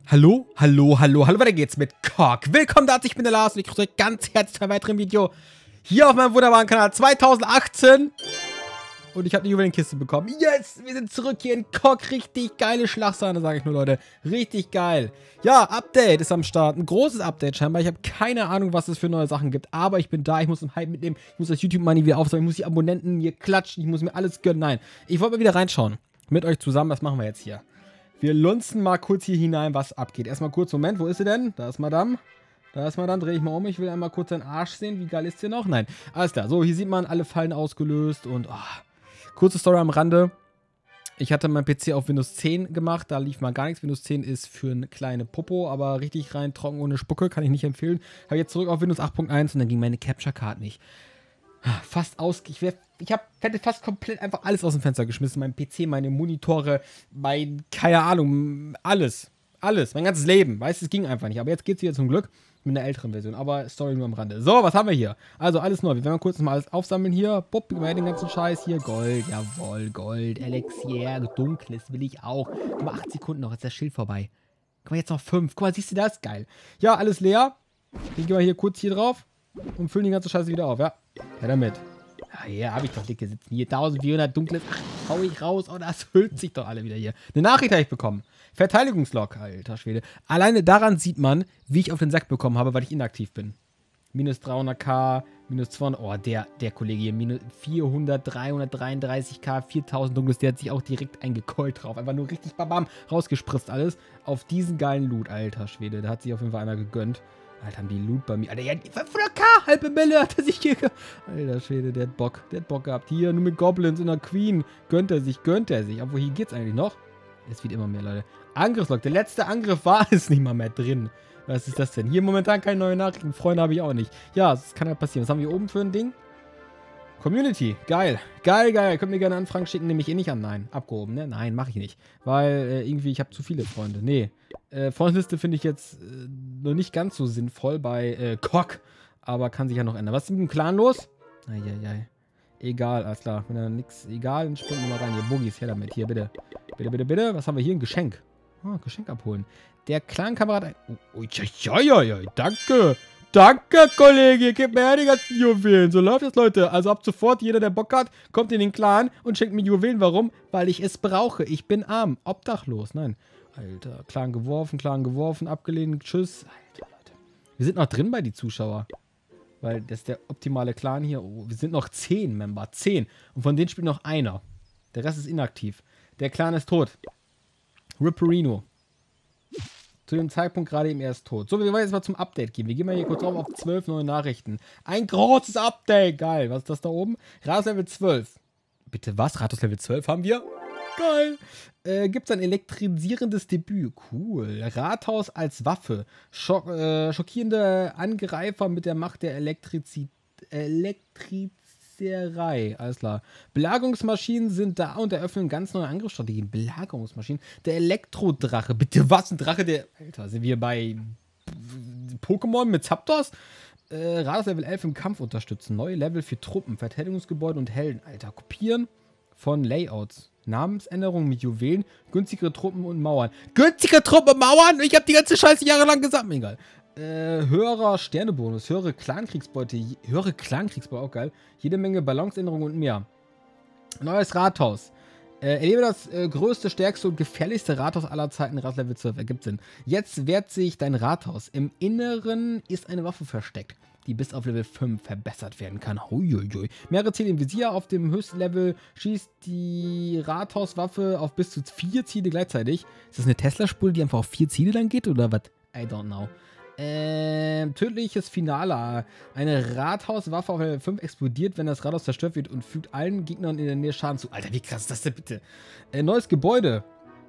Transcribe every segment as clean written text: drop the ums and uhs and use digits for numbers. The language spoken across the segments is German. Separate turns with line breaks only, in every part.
Hallo, hallo, hallo, hallo, weiter geht's mit Kork. Willkommen da, ich bin der Lars und ich grüße euch ganz herzlich zu einem weiteren Video hier auf meinem wunderbaren Kanal 2018. Und ich habe eine Juwelenkiste bekommen. Yes, wir sind zurück hier in Kork. Richtig geile Schlagsahne, sage ich nur, Leute. Richtig geil. Ja, Update ist am Start. Ein großes Update scheinbar. Ich habe keine Ahnung, was es für neue Sachen gibt. Aber ich bin da. Ich muss den Hype mitnehmen. Ich muss das YouTube-Money wieder aufsammeln. Ich muss die Abonnenten hier klatschen. Ich muss mir alles gönnen. Nein, ich wollte mal wieder reinschauen. Mit euch zusammen. Was machen wir jetzt hier? Wir lunzen mal kurz hier hinein, was abgeht. Erstmal kurz, Moment, wo ist sie denn? Da ist Madame. Da ist Madame, drehe ich mal um. Ich will einmal kurz seinen Arsch sehen. Wie geil ist sie noch? Nein, alles klar. So, hier sieht man, alle Fallen ausgelöst und kurze Story am Rande. Ich hatte meinen PC auf Windows 10 gemacht, da lief mal gar nichts. Windows 10 ist für eine kleine Popo, aber richtig rein trocken ohne Spucke, kann ich nicht empfehlen. Habe jetzt zurück auf Windows 8.1 und dann ging meine Capture Card nicht. Fast aus. Hätte fast komplett einfach alles aus dem Fenster geschmissen. Mein PC, meine Monitore, keine Ahnung, alles. Alles, mein ganzes Leben. Weißt du, es ging einfach nicht. Aber jetzt geht es wieder zum Glück mit einer älteren Version. Aber Story nur am Rande. So, was haben wir hier? Also alles neu. Wir werden kurz mal alles aufsammeln hier. Bupp, den ganzen Scheiß hier. Gold, jawohl, Gold, Elixier, Dunkles will ich auch. Guck mal, 8 Sekunden noch, ist das Schild vorbei. Guck mal, jetzt noch 5. Guck mal, siehst du das? Geil. Ja, alles leer. Dann gehen wir hier kurz hier drauf und füllen die ganze Scheiße wieder auf, ja. Ja, damit. Ja, hier habe ich doch dicke sitzen. Hier 1400 dunkles. Ach, hau ich raus. Oh, das hüllt sich doch alle wieder hier. Eine Nachricht habe ich bekommen. Verteidigungslog, alter Schwede. Alleine daran sieht man, wie ich auf den Sack bekommen habe, weil ich inaktiv bin. Minus 300k, minus 200. Oh, der Kollege hier. Minus 400, 333k, 4000 dunkles. Der hat sich auch direkt eingekeult drauf. Einfach nur richtig babam rausgespritzt alles. Auf diesen geilen Loot, alter Schwede. Da hat sich auf jeden Fall einer gegönnt. Alter, haben die Loot bei mir. Alter, ja, 500k, halbe Mille hat er sich hier. Alter Schwede, der hat Bock. Der hat Bock gehabt. Hier, nur mit Goblins und einer Queen. Gönnt er sich. Obwohl, hier geht's eigentlich noch. Es wird immer mehr, Leute. Angriffslog. Der letzte Angriff war es nicht mal mehr drin. Was ist das denn? Hier momentan keine neuen Nachrichten. Freunde habe ich auch nicht. Ja, das kann ja passieren. Was haben wir hier oben für ein Ding? Community. Geil. Geil, geil. Könnt mir gerne Anfragen schicken. Nehme ich eh nicht an. Nein. Abgehoben, ne? Nein, mache ich nicht. Weil irgendwie, ich habe zu viele Freunde. Nee. Freundesliste finde ich jetzt noch nicht ganz so sinnvoll bei Kork. Aber kann sich ja noch ändern. Was ist mit dem Clan los? Eieiei. Egal, alles klar. Wenn da nichts egal, dann springen wir mal rein. Hier, Boogies, her damit. Hier, bitte. Bitte, bitte, bitte. Was haben wir hier? Ein Geschenk. Oh, Geschenk abholen. Der Clan-Kamerad. Oh, ja, danke. Danke, Kollege. Gib mir her die ganzen Juwelen. So läuft das, Leute. Also ab sofort, jeder, der Bock hat, kommt in den Clan und schenkt mir Juwelen. Warum? Weil ich es brauche. Ich bin arm. Obdachlos. Nein. Alter, Clan geworfen, abgelehnt. Tschüss. Alter, Leute. Wir sind noch drin bei die Zuschauer. Weil das ist der optimale Clan hier. Oh, wir sind noch 10 Member. 10. Und von denen spielt noch einer. Der Rest ist inaktiv. Der Clan ist tot. Ripperino. Zu dem Zeitpunkt gerade eben erst tot. So, wir wollen jetzt mal zum Update gehen. Wir gehen mal hier kurz drauf auf 12 neue Nachrichten. Ein großes Update. Geil. Was ist das da oben? Rathaus Level 12. Bitte was? Rathaus Level 12 haben wir? Geil. Gibt es ein elektrisierendes Debüt. Cool. Rathaus als Waffe. Schockierende Angreifer mit der Macht der Elektrizerei. Alles klar. Belagerungsmaschinen sind da und eröffnen ganz neue Angriffsstrategien. Belagerungsmaschinen. Der Elektrodrache. Bitte was? Ein Drache, der... Alter, sind wir bei Pokémon mit Zapdos? Rathaus Level 11 im Kampf unterstützen. Neue Level für Truppen, Verteidigungsgebäude und Helden. Alter, kopieren von Layouts. Namensänderung mit Juwelen, günstigere Truppen und Mauern. Günstige Truppen und Mauern? Ich habe die ganze Scheiße jahrelang gesagt. Egal. Höherer Sternebonus, höhere Clankriegsbeute, auch geil. Jede Menge Balanceänderungen und mehr. Neues Rathaus. Erlebe das größte, stärkste und gefährlichste Rathaus aller Zeiten, Rathaus Level 12. Ergibt Sinn. Jetzt wehrt sich dein Rathaus. Im Inneren ist eine Waffe versteckt, die bis auf Level 5 verbessert werden kann. Huiuiui. Mehrere Ziele im Visier. Auf dem höchsten Level schießt die Rathauswaffe auf bis zu 4 Ziele gleichzeitig. Ist das eine Tesla-Spule, die einfach auf 4 Ziele dann geht, oder was? I don't know. Tödliches Finale. Eine Rathauswaffe auf Level 5 explodiert, wenn das Rathaus zerstört wird und fügt allen Gegnern in der Nähe Schaden zu. Alter, wie krass ist das denn bitte? Neues Gebäude.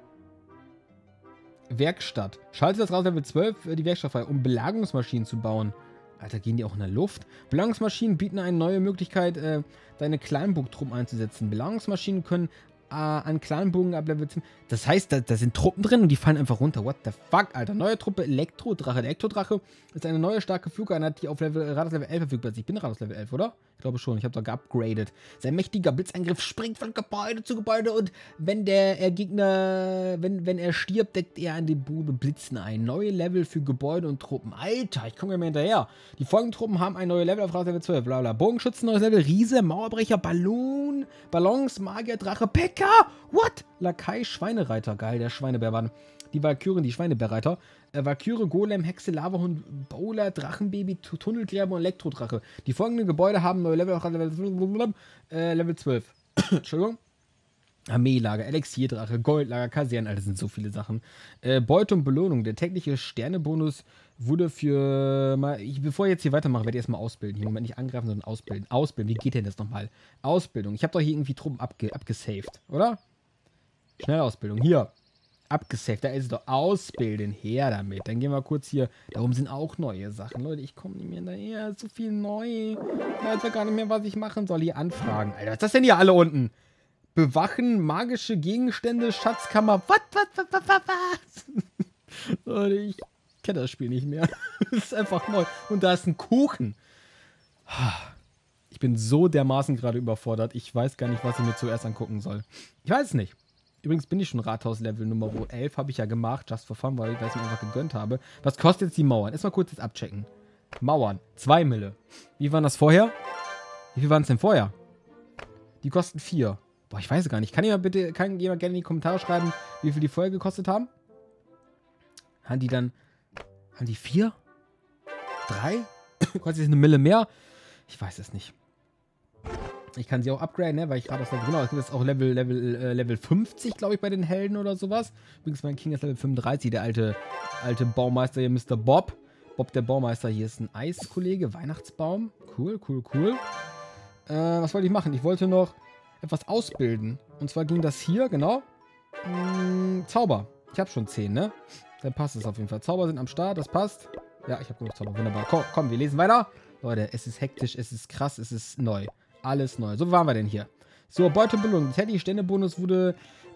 Werkstatt. Schalte das Rathaus Level 12 die Werkstatt frei, um Belagerungsmaschinen zu bauen. Alter, gehen die auch in der Luft? Belagerungsmaschinen bieten eine neue Möglichkeit, deine Kleinburgtruppen einzusetzen. Belagerungsmaschinen können an Clanbogen ab Level 10. Das heißt, da sind Truppen drin und die fallen einfach runter. What the fuck, Alter. Neue Truppe, Elektrodrache. Der Elektrodrache ist eine neue starke Flugeinheit, die auf Rados Level 11 verfügbar ist. Ich bin Rados Level 11, oder? Ich glaube schon. Ich habe da geupgradet. Sein mächtiger Blitzangriff springt von Gebäude zu Gebäude und wenn der Gegner, wenn er stirbt, deckt er an den Boden Blitzen ein. Neue Level für Gebäude und Truppen. Alter, ich komme ja mehr hinterher. Die folgenden Truppen haben ein neues Level auf Rados Level 12. Blablabla. Bogenschützen, neues Level. Riese, Mauerbrecher, Ballons, Magier, Drache, Pekka. What? Lakai, Schweinereiter. Geil, der Schweinebärmann. Die Valkyren, die Schweinebärreiter. Valkyrie, Golem, Hexe, Lavahund, Bowler, Drachenbaby, Tunnelgräber und Elektrodrache. Die folgenden Gebäude haben neue Level auf Level 12. Entschuldigung. Armeelager, Elixierdrache, Goldlager, Kasernen, Alter, das sind so viele Sachen. Beute und Belohnung. Der tägliche Sternebonus wurde für... bevor ich jetzt hier weitermache, werde ich erstmal ausbilden. Hier Moment nicht angreifen, sondern ausbilden. Ausbilden, wie geht denn das nochmal? Ausbildung. Ich habe doch hier irgendwie Truppen abgesaved, oder? Schnelle Ausbildung. Hier. Abgesaved. Da ist es doch. Ausbilden. Her damit. Dann gehen wir kurz hier. Da oben sind auch neue Sachen. Leute, ich komme nicht mehr hinterher. So viel neu. Ich weiß ja gar nicht mehr, was ich machen soll. Hier anfragen. Alter, was ist das denn hier alle unten? Bewachen, magische Gegenstände, Schatzkammer. Was? Leute, ich kenne das Spiel nicht mehr. Das ist einfach neu. Und da ist ein Kuchen. Ich bin so dermaßen gerade überfordert. Ich weiß gar nicht, was ich mir zuerst angucken soll. Ich weiß es nicht. Übrigens bin ich schon Rathaus-Level Nummer 11. Habe ich ja gemacht, just for fun, weil ich es mir einfach gegönnt habe. Was kostet jetzt die Mauern? Erstmal kurz jetzt abchecken. Mauern. 2 Mille. Wie waren das vorher? Wie viel waren es denn vorher? Die kosten 4. Boah, ich weiß es gar nicht. Kann jemand gerne in die Kommentare schreiben, wie viel die vorher gekostet haben? Haben die 4? 3? Kostet jetzt 1 Mille mehr? Ich weiß es nicht. Ich kann sie auch upgraden, ne, weil ich gerade das Level, genau, es gibt jetzt auch Level 50, glaube ich, bei den Helden oder sowas. Übrigens, mein King ist Level 35, der alte Baumeister hier, Mr. Bob. Bob, der Baumeister, hier ist ein Eiskollege, Weihnachtsbaum. Cool. Was wollte ich machen? Ich wollte noch etwas ausbilden. Und zwar ging das hier, genau. Zauber. Ich habe schon 10, ne? Dann passt es auf jeden Fall. Zauber sind am Start, das passt. Ja, ich habe genug Zauber, wunderbar. Komm, wir lesen weiter. Leute, es ist hektisch, es ist krass, es ist neu. Alles neu. So, wo waren wir denn hier? So, Beutebelohnung. Der tägliche Ständebonus wurde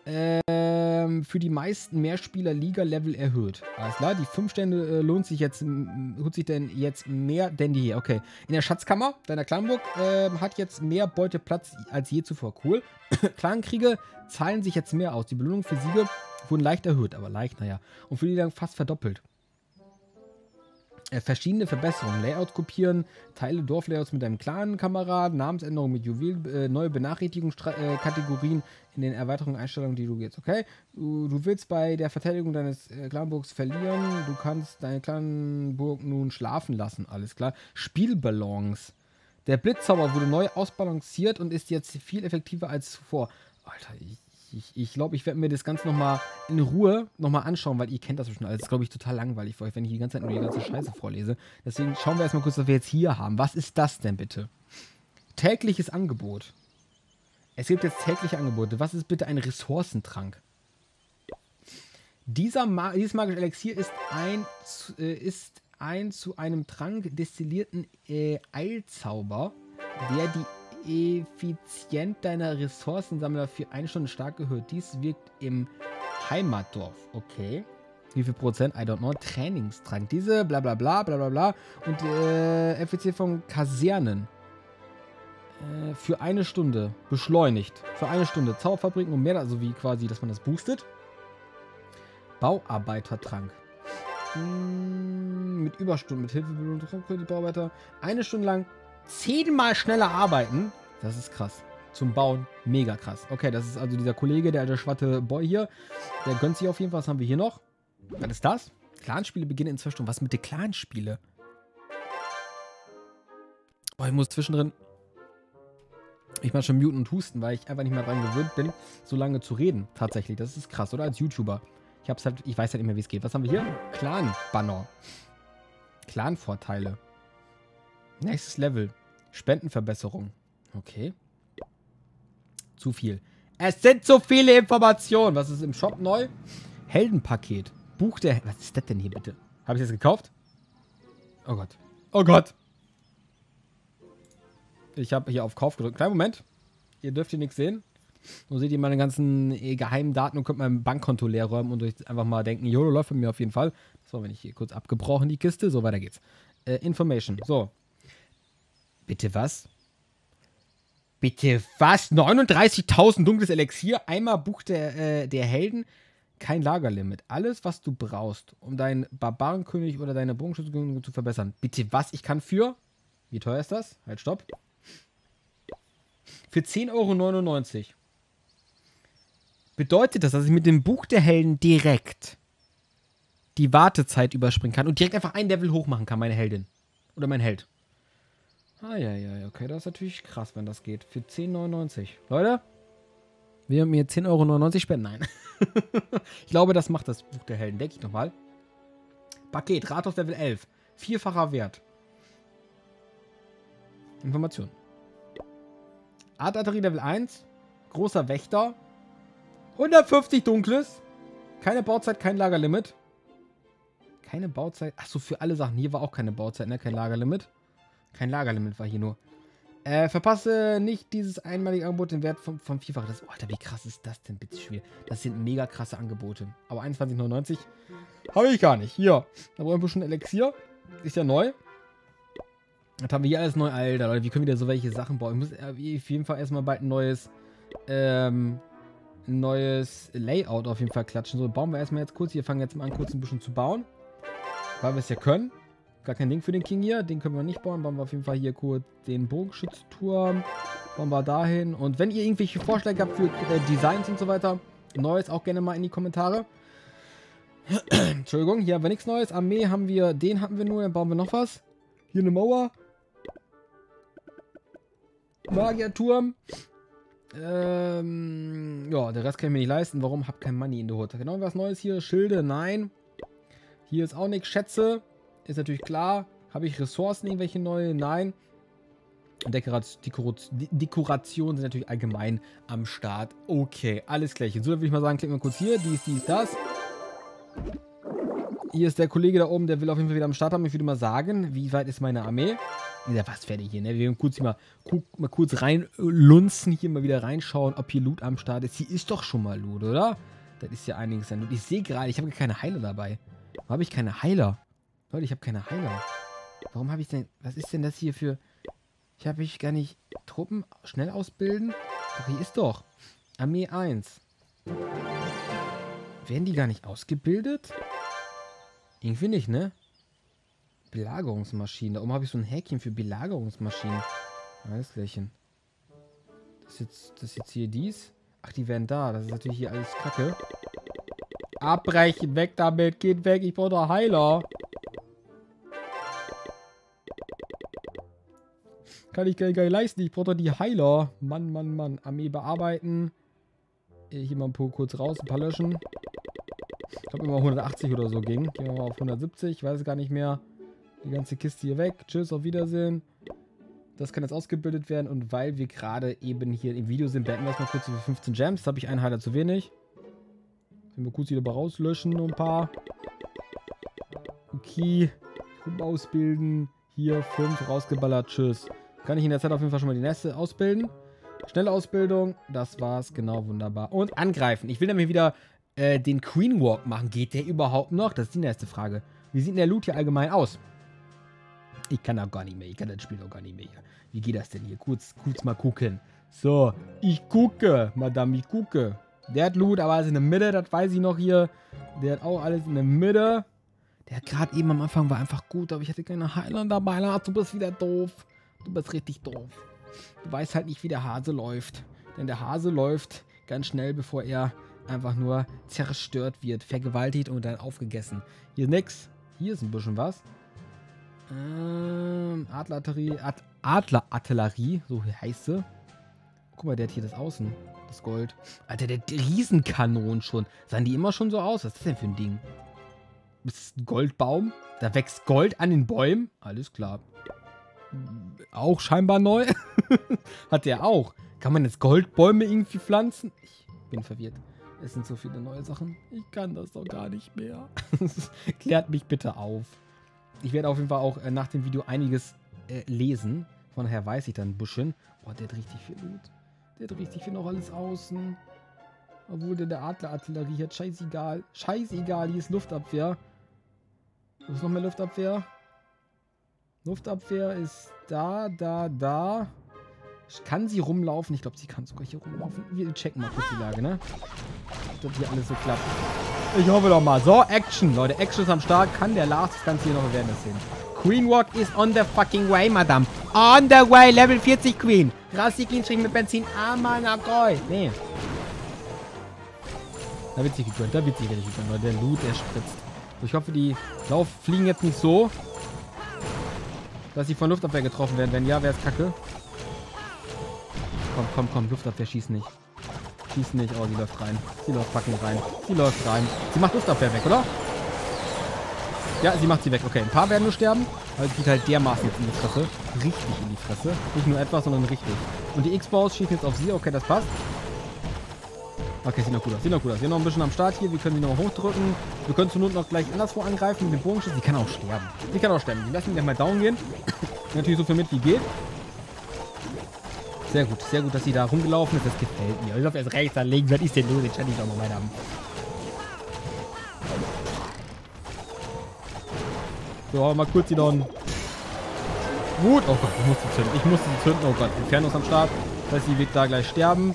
für die meisten Mehrspieler-Liga-Level erhöht. Alles klar, die 5 Stände holt sich denn jetzt mehr denn die hier. Okay. In der Schatzkammer deiner Clanburg hat jetzt mehr Beute Platz als je zuvor. Cool. Clankriege zahlen sich jetzt mehr aus. Die Belohnung für Siege wurden leicht erhöht, aber leicht, naja. Und für die dann fast verdoppelt. Verschiedene Verbesserungen. Layout kopieren, Teile Dorflayouts mit deinem Clan-Kameraden, Namensänderung mit Juwel, neue Benachrichtigungskategorien in den Erweiterungen-Einstellungen, die du jetzt, okay? Du willst bei der Verteidigung deines Clanburgs verlieren, du kannst deine Clanburg nun schlafen lassen, alles klar. Spielbalance. Der Blitzzauber wurde neu ausbalanciert und ist jetzt viel effektiver als zuvor. Alter, ich glaube, ich werde mir das Ganze nochmal in Ruhe anschauen, weil ihr kennt das schon alles. Das ist, glaube ich, total langweilig für euch, wenn ich die ganze Zeit nur die ganze Scheiße vorlese. Deswegen schauen wir erstmal kurz, was wir jetzt hier haben. Was ist das denn bitte? Tägliches Angebot. Es gibt jetzt tägliche Angebote. Was ist bitte ein Ressourcentrank? Dieses magische Elixier ist ein zu einem Trank destillierten Eilzauber, der die Effizienz deiner Ressourcensammler für 1 Stunde stark erhöht. Dies wirkt im Heimatdorf. Okay. Wie viel Prozent? I don't know. Trainingstrank. Diese bla bla bla bla bla bla. Und Effizienz von Kasernen. Für 1 Stunde. Beschleunigt. Für 1 Stunde. Zauberfabriken und mehr. Also wie quasi, dass man das boostet. Bauarbeitertrank. Mit Überstunden. Mit Hilfebelohnung können die Bauarbeiter 1 Stunde lang 10-mal schneller arbeiten. Das ist krass. Zum Bauen. Mega krass. Okay, das ist also dieser Kollege, der alte schwatte Boy hier. Der gönnt sich auf jeden Fall. Was haben wir hier noch? Was ist das? Clanspiele beginnen in 2 Stunden. Was mit den Clanspiele? Boah, ich muss zwischendrin ich mal schon muten und husten, weil ich einfach nicht mehr dran gewöhnt bin, so lange zu reden. Tatsächlich. Das ist krass, oder? Als YouTuber. Ich weiß halt nicht mehr, wie es geht. Was haben wir hier? Clan-Banner. Clan-Vorteile. Nächstes Level. Spendenverbesserung. Okay. Zu viel. Es sind zu viele Informationen. Was ist im Shop neu? Heldenpaket. Buch der... Was ist das denn hier bitte? Habe ich das gekauft? Oh Gott. Oh Gott. Ich habe hier auf Kauf gedrückt. Kleinen Moment. Ihr dürft hier nichts sehen. So seht ihr meine ganzen geheimen Daten und könnt mein Bankkonto leer räumen und euch einfach mal denken, YOLO läuft bei mir auf jeden Fall. So, wenn ich hier kurz abgebrochen, die Kiste. So, weiter geht's. Information. So. Bitte was? Bitte was? 39.000 dunkles Elixier, einmal Buch der Helden, kein Lagerlimit. Alles, was du brauchst, um deinen Barbarenkönig oder deine Bogenschütze zu verbessern. Bitte was? Ich kann für... Wie teuer ist das? Halt, stopp. Für 10,99 € bedeutet das, dass ich mit dem Buch der Helden direkt die Wartezeit überspringen kann und direkt einfach ein Level hoch machen kann, meine Heldin. Oder mein Held. Ah, ja, okay, das ist natürlich krass, wenn das geht. Für 10,99 €. Leute, wir mir 10,99 € spenden? Nein. Ich glaube, das macht das Buch der Helden. Denke ich nochmal. Paket, Rathaus Level 11. Vierfacher Wert. Information. Artarterie Level 1. Großer Wächter. 150 Dunkles. Keine Bauzeit, kein Lagerlimit. Keine Bauzeit. Achso, für alle Sachen. Hier war auch keine Bauzeit, ne? Kein Lagerlimit. Kein Lagerlimit war hier nur. Verpasse nicht dieses einmalige Angebot den Wert vom Vierfach. Oh, Alter, wie krass ist das denn bitte schwer? Das sind mega krasse Angebote. Aber 21,99 € habe ich gar nicht. Hier. Da brauchen wir ein bisschen Elixier. Ist ja neu. Das haben wir hier alles neu. Alter, Leute, wie können wir da so welche Sachen bauen? Ich muss auf jeden Fall erstmal bald ein neues Layout auf jeden Fall klatschen. So, bauen wir erstmal jetzt kurz. Hier fangen wir jetzt mal an, kurz ein bisschen zu bauen. Weil wir es ja können. Gar kein Ding für den King hier. Den können wir nicht bauen. Bauen wir auf jeden Fall hier kurz den Bogenschützturm. Bauen wir dahin. Und wenn ihr irgendwelche Vorschläge habt für Designs und so weiter, Neues auch gerne mal in die Kommentare. Entschuldigung, hier haben wir nichts Neues. Armee haben wir, den hatten wir nur. Dann bauen wir noch was. Hier eine Mauer. Magierturm. Ja, der Rest kann ich mir nicht leisten. Warum? Hab kein Money in der Hut. Genau, was Neues hier. Schilde, nein. Hier ist auch nichts. Schätze. Ist natürlich klar. Habe ich Ressourcen, irgendwelche neue? Nein. Dekorationen sind natürlich allgemein am Start. Okay, alles klärchen. So, dann würde ich mal sagen, klicken wir kurz hier. Dies, das. Hier ist der Kollege da oben, der will auf jeden Fall wieder am Start haben. Ich würde mal sagen, wie weit ist meine Armee? Ja, was fertig hier, ne? Wir werden kurz hier mal kurz reinlunzen, hier mal wieder reinschauen, ob hier Loot am Start ist. Hier ist doch schon mal Loot, oder? Das ist ja einiges an Loot. Ich sehe gerade, ich habe keine Heiler dabei. Warum habe ich keine Heiler? Leute, ich habe keine Heiler. Warum habe ich denn... Was ist denn das hier für... Ich habe gar nicht... Truppen schnell ausbilden? Doch, hier ist doch. Armee 1. Werden die gar nicht ausgebildet? Irgendwie nicht, ne? Belagerungsmaschinen. Da oben habe ich so ein Häkchen für Belagerungsmaschinen. Alles klärchen. Das ist jetzt hier dies. Ach, die werden da. Das ist natürlich hier alles Kacke. Abbrechen, weg damit. Geht weg. Ich brauche doch Heiler. Kann ich gar nicht leisten. Ich brauche doch die Heiler. Mann. Armee bearbeiten. Hier mal ein paar kurz raus. Ein paar löschen. Ich glaube immer 180 oder so ging. Gehen wir mal auf 170. Ich weiß es gar nicht mehr. Die ganze Kiste hier weg. Tschüss, auf Wiedersehen. Das kann jetzt ausgebildet werden. Und weil wir gerade eben hier im Video sind, beenden wir erstmal kurz für 15 Gems. Da habe ich einen Heiler zu wenig. Können wir kurz wieder rauslöschen. Noch ein paar. Okay. Truppen ausbilden. Hier 5 rausgeballert. Tschüss. Kann ich in der Zeit auf jeden Fall schon mal die nächste ausbilden. Schnelle Ausbildung. Das war's. Genau, wunderbar. Und angreifen. Ich will nämlich wieder den Queen Walk machen. Geht der überhaupt noch? Das ist die nächste Frage. Wie sieht denn der Loot hier allgemein aus? Ich kann auch gar nicht mehr. Ich kann das Spiel auch gar nicht mehr. Wie geht das denn hier? Kurz mal gucken. So, ich gucke, Madame, ich gucke. Der hat Loot, aber alles in der Mitte, das weiß ich noch hier. Der hat auch alles in der Mitte. Der hat gerade eben am Anfang war einfach gut, aber ich hatte keine Heiler dabei. Du bist wieder doof. Du bist richtig doof. Du weißt halt nicht, wie der Hase läuft. Denn der Hase läuft ganz schnell, bevor er einfach nur zerstört wird, vergewaltigt und dann aufgegessen. Hier ist nix. Hier ist ein bisschen was. Adlerartillerie, so heißt sie. Guck mal, der hat hier das Außen. Das Gold. Alter, der Riesenkanonen schon. Sahen die immer schon so aus? Was ist das denn für ein Ding? Ist das ein Goldbaum? Da wächst Gold an den Bäumen? Alles klar. Auch scheinbar neu. Hat der auch. Kann man jetzt Goldbäume irgendwie pflanzen? Ich bin verwirrt. Es sind so viele neue Sachen. Ich kann das doch gar nicht mehr. Klärt mich bitte auf. Ich werde auf jeden Fall auch nach dem Video einiges lesen. Von daher weiß ich dann ein bisschen. Oh, der hat richtig viel Loot. Der dreht sich hier noch alles außen. Obwohl der Adler-Artillerie hat. Scheißegal. Scheißegal, hier ist Luftabwehr. Wo ist noch mehr Luftabwehr? Luftabwehr ist da. Kann sie rumlaufen? Ich glaube, sie kann sogar hier rumlaufen. Wir checken mal kurz die Lage, ne? Dass hier alles so klappt. Ich hoffe doch mal. So, Action, Leute. Action ist am Start. Kann der Lars das Ganze hier noch Awareness sehen? Queen Walk is on the fucking way, Madame. On the way, Level 40 Queen. Rassikin mit Benzin. Amanakoi. Nee. Da wird sich gegönnt. Da wird sich richtig gegönnt, Leute. Der Loot, der spritzt. Ich hoffe, die fliegen jetzt nicht so, dass sie von Luftabwehr getroffen werden. Wenn ja, wäre es kacke. Komm. Luftabwehr, schieß nicht. Schieß nicht. Oh, sie läuft rein. Sie läuft fucking rein. Sie läuft rein. Sie macht Luftabwehr weg, oder? Ja, sie macht sie weg. Okay, ein paar werden nur sterben. Aber es geht halt dermaßen jetzt in die Fresse. Richtig in die Fresse. Nicht nur etwas, sondern richtig. Und die X-Bows schießen jetzt auf sie. Okay, das passt. Okay, sieht noch gut aus. Sieht noch gut aus. Wir haben noch ein bisschen am Start hier. Wir können sie nochmal hochdrücken. Wir können zur Not noch gleich anderswo angreifen mit dem Bogenschuss. Sie kann auch sterben. Sie kann auch sterben. Die lassen ihn gleich mal down gehen. Natürlich so viel mit wie geht. Sehr gut, dass sie da rumgelaufen ist. Das gefällt mir. Ich laufe erst rechts, dann links. Was ist denn los? Jetzt kann ich doch mal weiterhaben. So, mal kurz die Down. Gut. Oh Gott, ich musste zünden. Ich musste sie zünden. Oh Gott, Inferno ist am Start. Das heißt, sie wird da gleich sterben.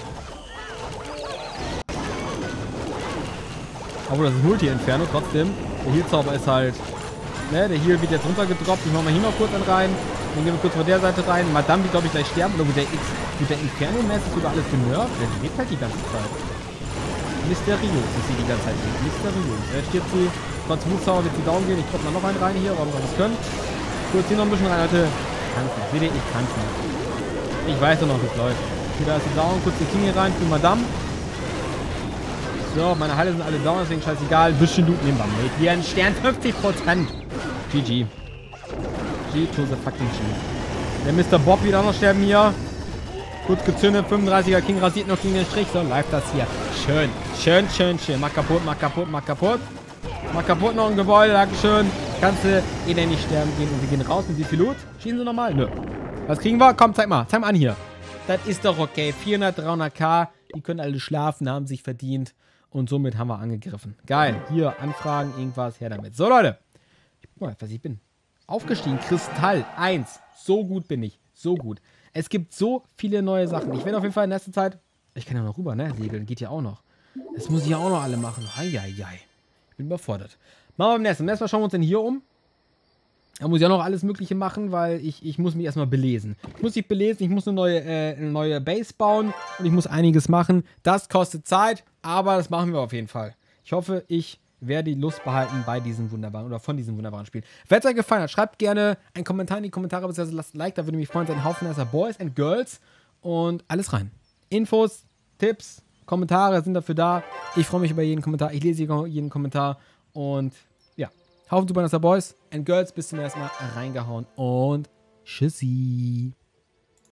Obwohl, das ist Multi-Inferno, trotzdem. Der Heal-Zauber ist halt... Ne, der Heal wird jetzt runtergedroppt. Ich mache mal hier noch kurz einen rein. Dann gehen wir kurz von der Seite rein. Madame wird, glaube ich, gleich sterben. Oder mit der Inferno-mäßig sogar alles genervt. Der lebt halt die ganze Zeit. Mysteriös ist sie die ganze Zeit. Mysteriös. Jetzt stirbt sie. Trotz Mutzauber wird sie down gehen. Ich droppe mal noch einen rein hier, warum wir das können. Kurz hier noch ein bisschen rein, Leute. Kann's nicht. Seht ihr, ich kann's nicht. Ich weiß doch noch, wie es läuft. Okay, da ist sie down. Kurz die King hier rein für Madame. So, meine Heile sind alle down, deswegen scheißegal. Ein bisschen Loot nehmen wir mit. Hier ein Stern, 50%. GG. G to the fucking G. Der Mr. Bob wird auch noch sterben hier. Kurz gezündet, 35er King rasiert noch gegen den Strich. So, läuft das hier. Schön. Mach kaputt. Mach kaputt noch ein Gebäude, dankeschön. Kannst du eh nicht sterben gehen und wir gehen raus mit wie viel Loot? Schießen sie nochmal? Nö. Was kriegen wir? Komm, zeig mal an hier. Das ist doch okay. 400, 300k. Die können alle schlafen, haben sich verdient. Und somit haben wir angegriffen. Geil. Hier, Anfragen, irgendwas, her damit. So, Leute. Ich guck mal, was ich bin. Aufgestiegen. Kristall 1. So gut bin ich. So gut. Es gibt so viele neue Sachen. Ich werde auf jeden Fall in nächster Zeit... Ich kann ja noch rüber, ne? Segeln geht ja auch noch. Das muss ich ja auch noch alle machen. Eieiei. Ich bin überfordert. Machen wir beim nächsten. Mal schauen wir uns denn hier um. Da muss ich auch noch alles Mögliche machen, weil ich muss mich erstmal belesen. Ich muss mich belesen, ich muss eine neue Base bauen und ich muss einiges machen. Das kostet Zeit, aber das machen wir auf jeden Fall. Ich hoffe, ich werde die Lust behalten bei diesem wunderbaren oder von diesem wunderbaren Spiel. Wenn es euch gefallen hat, schreibt gerne einen Kommentar in die Kommentare, beziehungsweise lasst ein Like, da würde mich freuen, ein Haufen erster Boys and Girls und alles rein. Infos, Tipps, Kommentare sind dafür da. Ich freue mich über jeden Kommentar, ich lese jeden Kommentar und ja. Haufen Super Boys and Girls, bis zum nächsten Mal reingehauen und tschüssi.